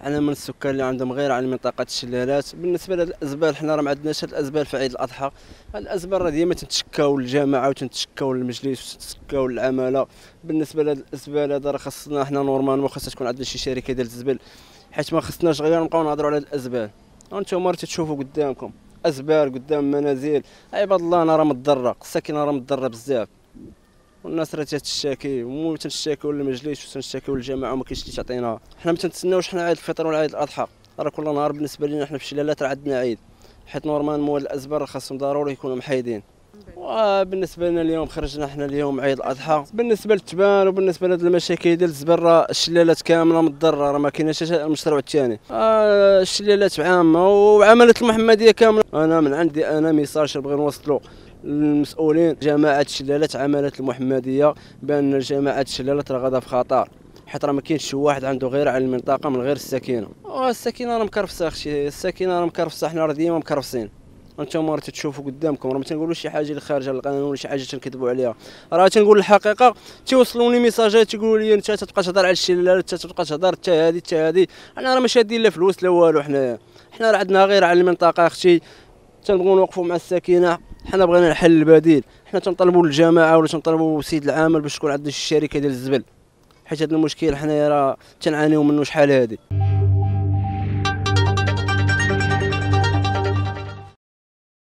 انا من السكان اللي عندهم غير على منطقه الشلالات. بالنسبه لهاد الازبال، حنا راه ما عندناش هاد الازبال في عيد الاضحى. هاد الازبال راه ديما تنتشكاو للجماعه وتنتشكاو للمجلس وتنتشكاو للعماله. بالنسبه لهاد الازبال هذا راه خاصنا حنا نورمالمون خاصها تكون عندنا شي شركه ديال الزبل، حيت ما خصناش غير نبقاو نهضروا على هاد الازبال. وانتم راه تشوفوا قدامكم ازبال قدام منازل. عباد الله انا راه متضرر، الساكن راه متضرر بزاف، والناس راه تتشاكي مو تنشاكيو للمجلس وتنشاكيو للجماعه وما كاينش اللي تعطينا. حنا ما تنتسناوش حنا عيد الفطر ولا عيد الاضحى، راه كل نهار بالنسبه لنا حنا في الشلالات راه عندنا عيد، حيت نورمالمون الازبال راه خاصهم ضروري يكونوا محايدين. وبالنسبه لنا اليوم خرجنا حنا اليوم عيد الاضحى. بالنسبه للتبان وبالنسبه لهاد المشاكل ديال الزبل راه الشلالات كامله متضرره، راه ما كايناش المشروع الثاني. الشلالات عامه وعملت المحمديه كامله. انا من عندي انا ميساج نبغي نوصلو للمسؤولين. جماعه الشلالات عملت المحمديه بان جماعه الشلالات راه غادا في خطر، حيت راه ما كاينش شي واحد عنده غير على المنطقه من غير السكينه. السكينه راه مكرفسه اختي، السكينه راه مكرفسه، حنا راه ديما مكرفسين. انتم راه تشوفوا قدامكم، راه ما تنقولوش شي حاجه اللي خارجه القانون ولا شي حاجه تنكذبوا عليها، راه تنقول الحقيقه. تيوصلوني ميساجات تيقولوا لي انت تبقى تهضر على الشلالات، انت تبقى تهضر حتى هذه حتى هذه. انا راه ماشي هادين لا فلوس لا والو، حنا راه عندنا غير على المنطقه اختي. تنبغيو نوقفوا مع الساكنه، حنا بغينا الحل البديل. حنا تنطلبوا للجماعه ولا تنطلبوا سيد العامل باش تكون عندنا شي شركه ديال الزبل، حيت هذا المشكل حنايا راه تنعانيو منه شحال هادي.